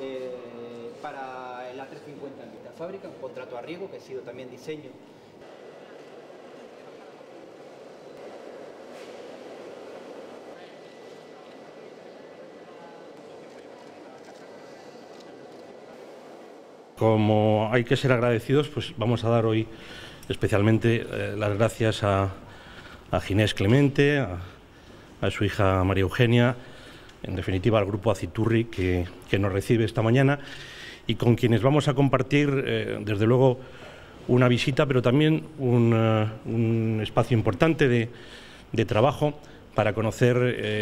para el A350 en Vitafábrica, un contrato a riesgo que ha sido también diseño. Como hay que ser agradecidos, pues vamos a dar hoy especialmente las gracias a Ginés Clemente, a su hija María Eugenia, en definitiva al grupo Aciturri que nos recibe esta mañana y con quienes vamos a compartir desde luego una visita, pero también un espacio importante de trabajo para conocer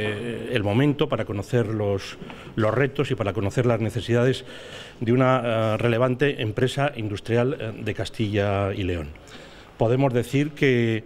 el momento, para conocer los retos y para conocer las necesidades de una relevante empresa industrial de Castilla y León. Podemos decir que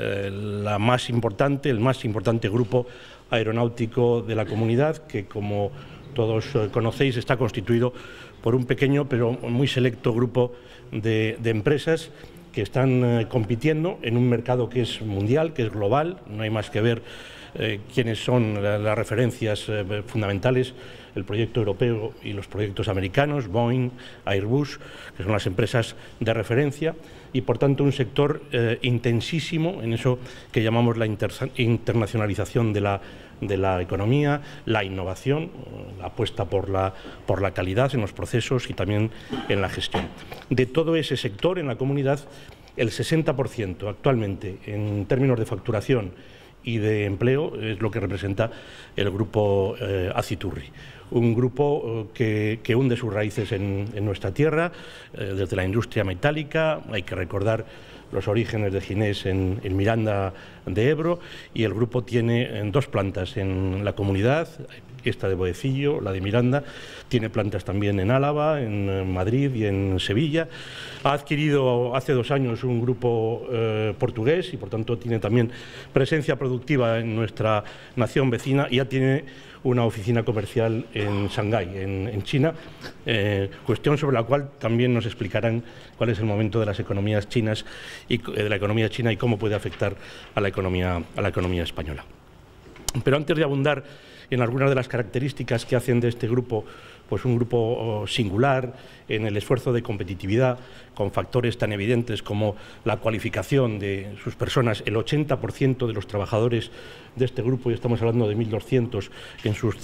el más importante grupo aeronáutico de la comunidad, que como todos conocéis está constituido por un pequeño pero muy selecto grupo de empresas que están compitiendo en un mercado que es mundial, que es global. No hay más que ver quiénes son las referencias fundamentales, el proyecto europeo y los proyectos americanos, Boeing, Airbus, que son las empresas de referencia, y por tanto un sector intensísimo en eso que llamamos la internacionalización de la economía, la innovación, la apuesta por la calidad en los procesos y también en la gestión. De todo ese sector en la comunidad, el 60% actualmente en términos de facturación y de empleo es lo que representa el grupo Aciturri. Un grupo que hunde sus raíces en nuestra tierra, desde la industria metálica. Hay que recordar los orígenes de Ginés en Miranda de Ebro, y el grupo tiene dos plantas en la comunidad, esta de Boecillo, la de Miranda, tiene plantas también en Álava, en Madrid y en Sevilla. Ha adquirido hace 2 años un grupo portugués y por tanto tiene también presencia productiva en nuestra nación vecina, y ya tiene una oficina comercial en Shanghái, en China, cuestión sobre la cual también nos explicarán cuál es el momento de las economías chinas y de la economía china y cómo puede afectar a la economía española. Pero antes de abundar en algunas de las características que hacen de este grupo pues un grupo singular en el esfuerzo de competitividad, con factores tan evidentes como la cualificación de sus personas. El 80% de los trabajadores de este grupo, y estamos hablando de 1.200 en sus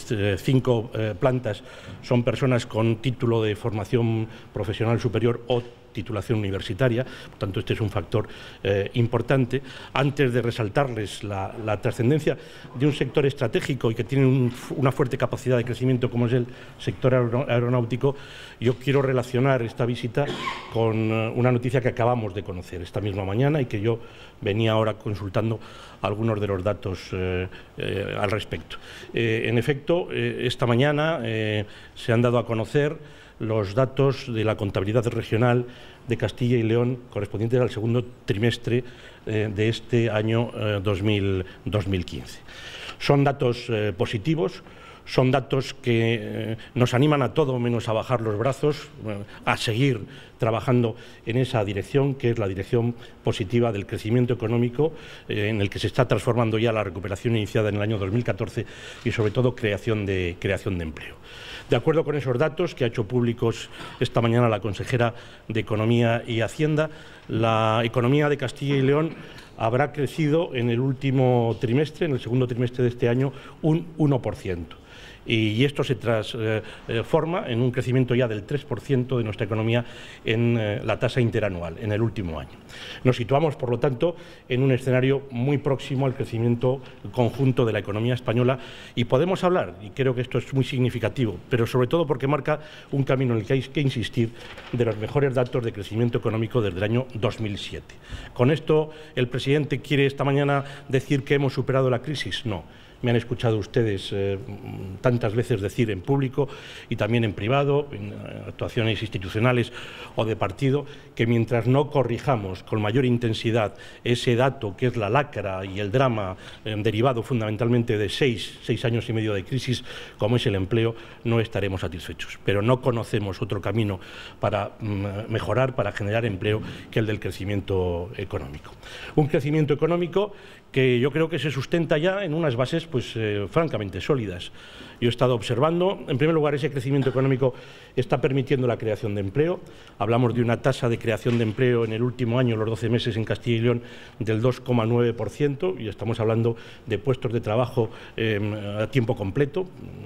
5 plantas, son personas con título de formación profesional superior o titulación universitaria. Por tanto, este es un factor importante. Antes de resaltarles la trascendencia de un sector estratégico y que tiene una fuerte capacidad de crecimiento como es el sector aeronáutico, yo quiero relacionar esta visita con una noticia que acabamos de conocer esta misma mañana y que yo venía ahora consultando algunos de los datos al respecto. En efecto, esta mañana se han dado a conocer los datos de la contabilidad regional de Castilla y León correspondientes al segundo trimestre de este año 2015. Son datos positivos, son datos que nos animan a todo menos a bajar los brazos, a seguir trabajando en esa dirección, que es la dirección positiva del crecimiento económico, en el que se está transformando ya la recuperación iniciada en el año 2014 y sobre todo creación de empleo. De acuerdo con esos datos que ha hecho públicos esta mañana la consejera de Economía y Hacienda, la economía de Castilla y León habrá crecido en el último trimestre, en el segundo trimestre de este año, un 1%. Y esto se transforma en un crecimiento ya del 3% de nuestra economía en la tasa interanual en el último año. Nos situamos, por lo tanto, en un escenario muy próximo al crecimiento conjunto de la economía española, y podemos hablar, y creo que esto es muy significativo, pero sobre todo porque marca un camino en el que hay que insistir, de los mejores datos de crecimiento económico desde el año 2007. ¿Con esto el presidente quiere esta mañana decir que hemos superado la crisis? No. Me han escuchado ustedes tantas veces decir en público y también en privado, en actuaciones institucionales o de partido, que mientras no corrijamos con mayor intensidad ese dato que es la lacra y el drama derivado fundamentalmente de 6 años y medio de crisis, como es el empleo, no estaremos satisfechos. Pero no conocemos otro camino para mejorar, para generar empleo, que el del crecimiento económico. Un crecimiento económico que yo creo que se sustenta ya en unas bases pues, francamente sólidas. Yo he estado observando, en primer lugar, ese crecimiento económico está permitiendo la creación de empleo. Hablamos de una tasa de creación de empleo en el último año, los 12 meses en Castilla y León, del 2,9%, y estamos hablando de puestos de trabajo a tiempo completo,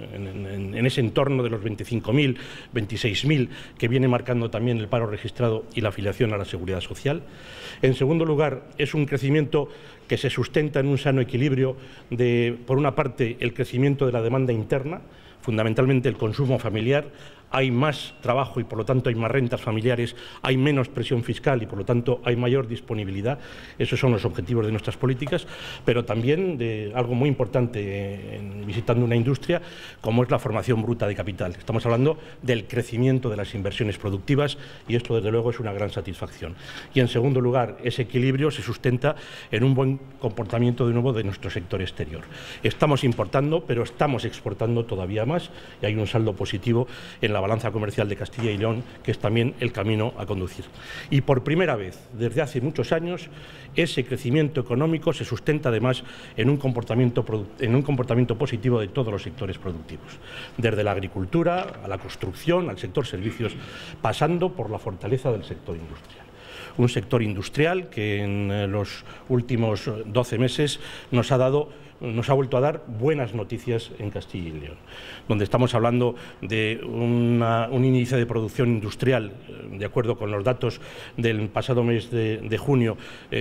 en ese entorno de los 25.000, 26.000 que viene marcando también el paro registrado y la afiliación a la Seguridad Social. En segundo lugar, es un crecimiento que se sustenta en un sano equilibrio de, por una parte, el crecimiento de la demanda interna, fundamentalmente el consumo familiar. Hay más trabajo y, por lo tanto, hay más rentas familiares, hay menos presión fiscal y, por lo tanto, hay mayor disponibilidad. Esos son los objetivos de nuestras políticas, pero también de algo muy importante visitando una industria, como es la formación bruta de capital. Estamos hablando del crecimiento de las inversiones productivas y esto, desde luego, es una gran satisfacción. Y, en segundo lugar, ese equilibrio se sustenta en un buen comportamiento, de nuevo, de nuestro sector exterior. Estamos importando, pero estamos exportando todavía más y hay un saldo positivo en la balanza comercial de Castilla y León, que es también el camino a conducir. Y por primera vez, desde hace muchos años, ese crecimiento económico se sustenta además en un comportamiento positivo de todos los sectores productivos, desde la agricultura a la construcción, al sector servicios, pasando por la fortaleza del sector industrial. Un sector industrial que en los últimos 12 meses nos ha vuelto a dar buenas noticias en Castilla y León, donde estamos hablando de un índice de producción industrial, de acuerdo con los datos del pasado mes de junio,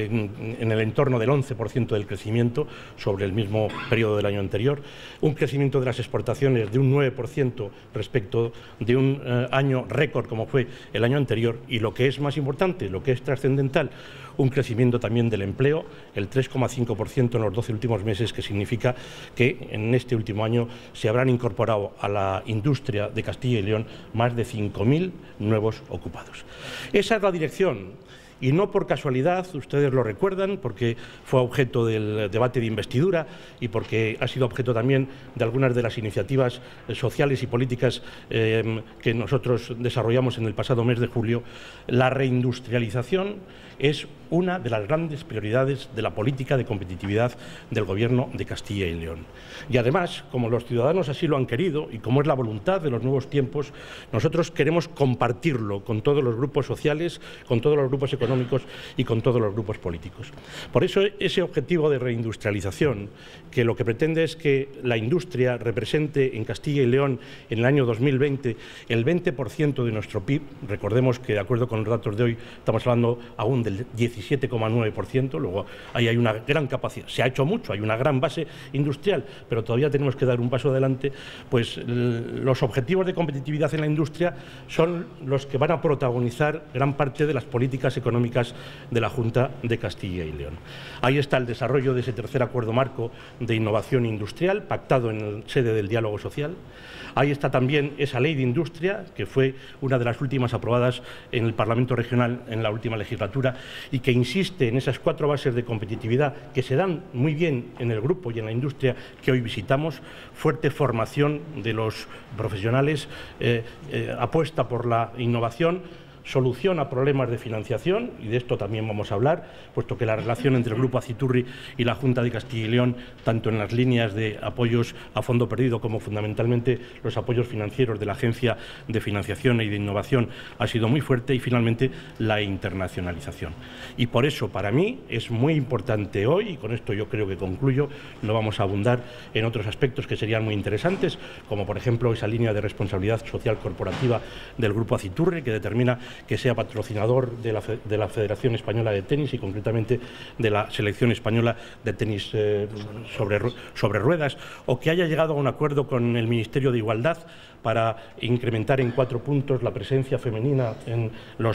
en el entorno del 11% del crecimiento sobre el mismo periodo del año anterior, un crecimiento de las exportaciones de un 9% respecto de un año récord como fue el año anterior y, lo que es más importante, lo que es trascendental, un crecimiento también del empleo, el 3,5% en los 12 últimos meses, que significa que en este último año se habrán incorporado a la industria de Castilla y León más de 5.000 nuevos ocupados. Esa es la dirección. Y no por casualidad, ustedes lo recuerdan, porque fue objeto del debate de investidura y porque ha sido objeto también de algunas de las iniciativas sociales y políticas que nosotros desarrollamos en el pasado mes de julio. La reindustrialización es una de las grandes prioridades de la política de competitividad del Gobierno de Castilla y León. Y además, como los ciudadanos así lo han querido y como es la voluntad de los nuevos tiempos, nosotros queremos compartirlo con todos los grupos sociales, con todos los grupos económicos y con todos los grupos políticos. Por eso ese objetivo de reindustrialización, que lo que pretende es que la industria represente en Castilla y León en el año 2020 el 20% de nuestro PIB, recordemos que de acuerdo con los datos de hoy estamos hablando aún del 17,9%, luego ahí hay una gran capacidad, se ha hecho mucho, hay una gran base industrial, pero todavía tenemos que dar un paso adelante, pues los objetivos de competitividad en la industria son los que van a protagonizar gran parte de las políticas económicas de la Junta de Castilla y León. Ahí está el desarrollo de ese tercer acuerdo marco de innovación industrial, pactado en la sede del diálogo social. Ahí está también esa ley de industria, que fue una de las últimas aprobadas en el Parlamento Regional en la última legislatura y que insiste en esas 4 bases de competitividad que se dan muy bien en el grupo y en la industria que hoy visitamos: fuerte formación de los profesionales, apuesta por la innovación, solución a problemas de financiación, y de esto también vamos a hablar, puesto que la relación entre el Grupo Aciturri y la Junta de Castilla y León, tanto en las líneas de apoyos a fondo perdido como fundamentalmente los apoyos financieros de la Agencia de Financiación y de Innovación, ha sido muy fuerte, y finalmente la internacionalización. Y por eso, para mí, es muy importante hoy, y con esto yo creo que concluyo, no vamos a abundar en otros aspectos que serían muy interesantes, como por ejemplo esa línea de responsabilidad social corporativa del Grupo Aciturri, que determina que sea patrocinador de la Federación Española de Tenis y concretamente de la Selección Española de Tenis sobre ruedas, o que haya llegado a un acuerdo con el Ministerio de Igualdad para incrementar en 4 puntos la presencia femenina en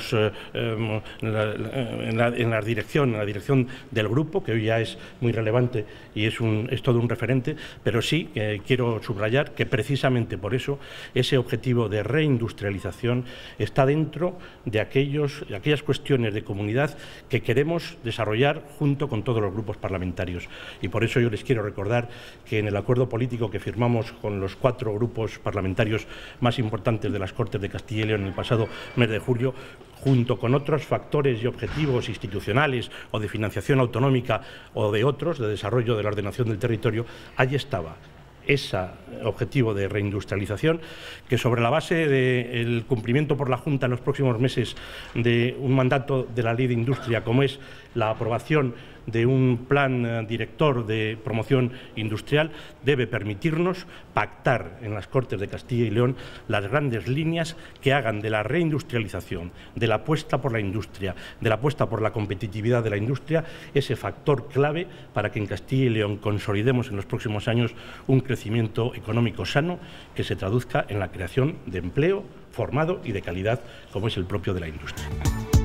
la dirección del grupo, que hoy ya es muy relevante y es todo un referente, pero sí quiero subrayar que precisamente por eso ese objetivo de reindustrialización está dentro de aquellas cuestiones de comunidad que queremos desarrollar junto con todos los grupos parlamentarios. Y por eso yo les quiero recordar que en el acuerdo político que firmamos con los 4 grupos parlamentarios más importantes de las Cortes de Castilla y León en el pasado mes de julio, junto con otros factores y objetivos institucionales o de financiación autonómica o de otros, de desarrollo de la ordenación del territorio, allí estaba ese objetivo de reindustrialización, que sobre la base del cumplimiento por la Junta en los próximos meses de un mandato de la Ley de Industria, como es la aprobación de un plan director de promoción industrial, debe permitirnos pactar en las Cortes de Castilla y León las grandes líneas que hagan de la reindustrialización, de la apuesta por la industria, de la apuesta por la competitividad de la industria, ese factor clave para que en Castilla y León consolidemos en los próximos años un crecimiento económico sano que se traduzca en la creación de empleo formado y de calidad, como es el propio de la industria.